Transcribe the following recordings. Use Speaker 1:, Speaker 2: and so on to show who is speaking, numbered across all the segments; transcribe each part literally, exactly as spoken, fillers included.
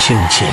Speaker 1: 心情。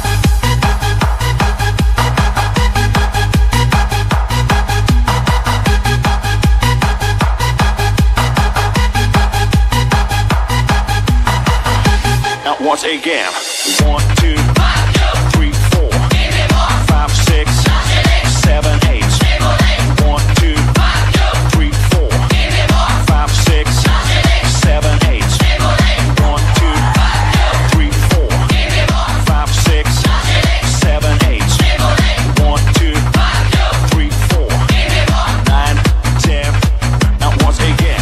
Speaker 2: Now once again, one, two, three, four, five, six, seven, eight. One, two, three, four, five, six, seven, eight. One, two, three, four, five, six, seven, eight. One, two, three, four, nine, ten. Now once again.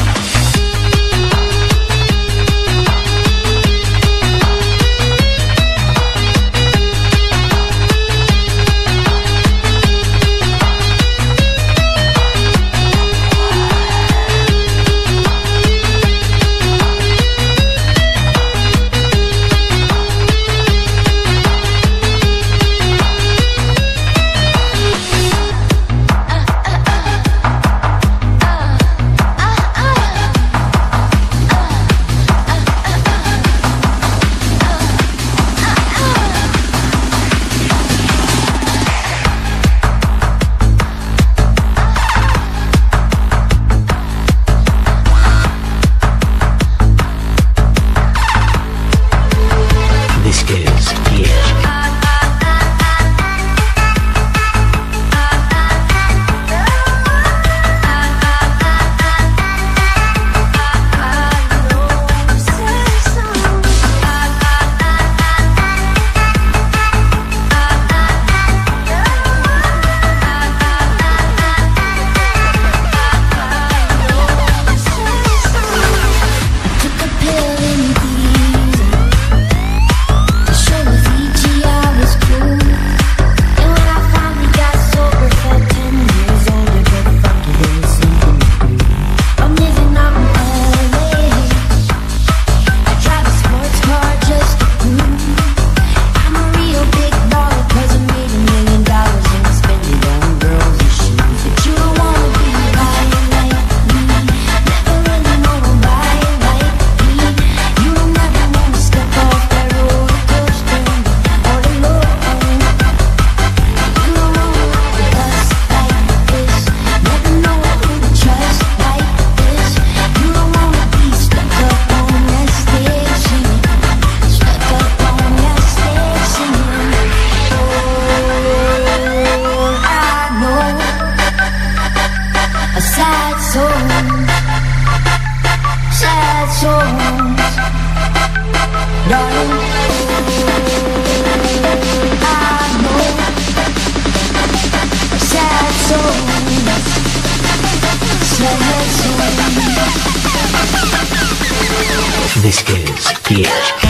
Speaker 1: This is the Edge.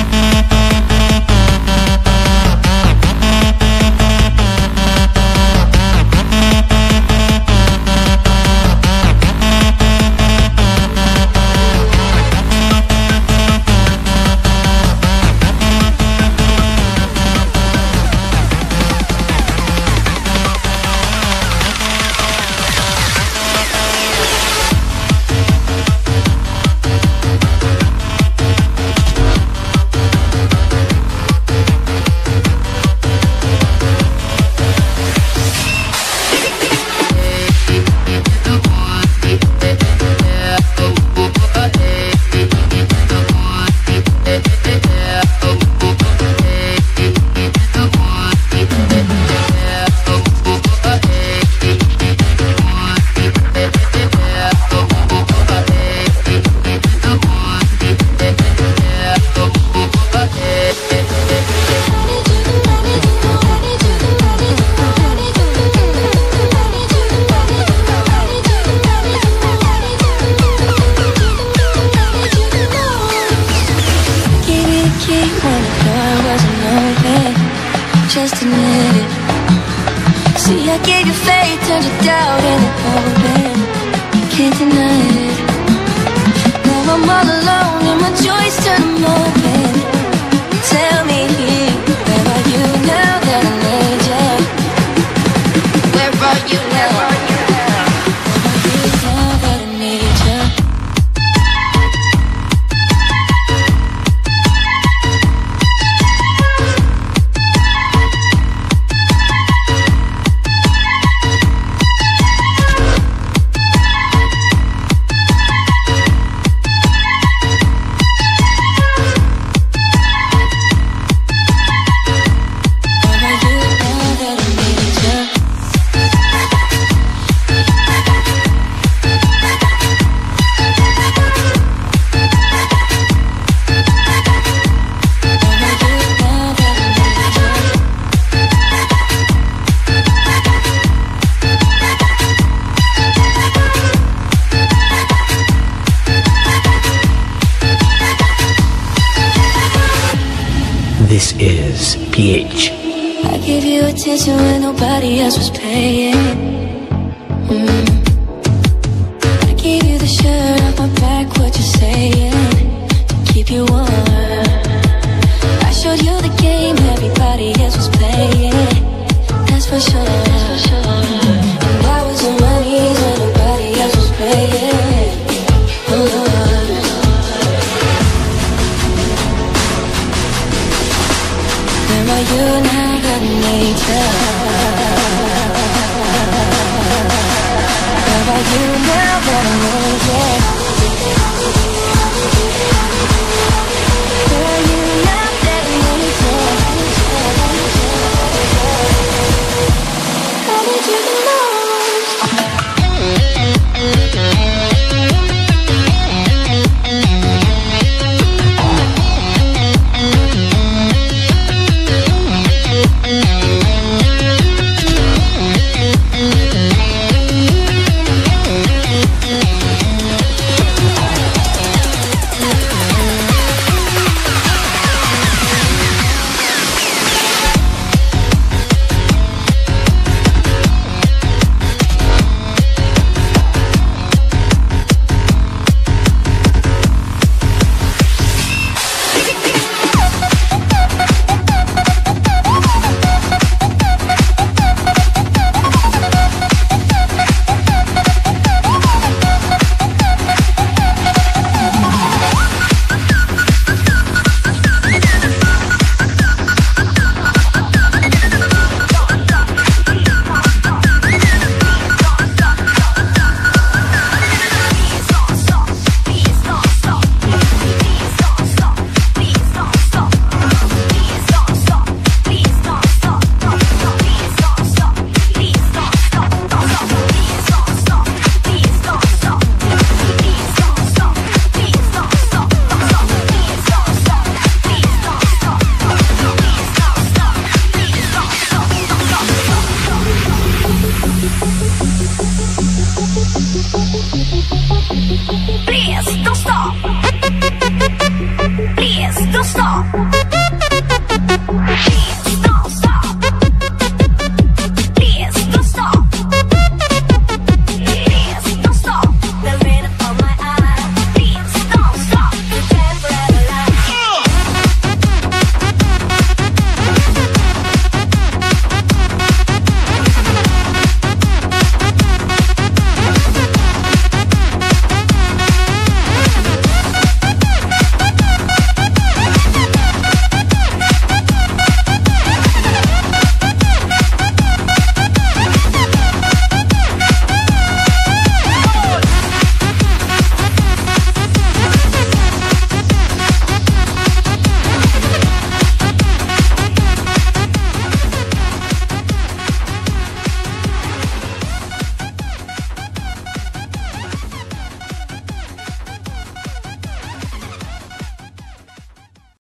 Speaker 3: Just admit it. See, I gave you faith, turned you doubt and it open. Can't deny it. Now I'm all alone and my joys turn them open. Tell me, where are you now that I need you? Where are you now? Where are you now that I need you?
Speaker 1: is P H.
Speaker 3: I gave you attention when nobody else was paying. mm. I gave you the shirt off my back, what you saying, to keep you warm. I showed you the game everybody else was playing, that's for sure. And I was on my knees when nobody else was paying. Oh, where are you now, good nature?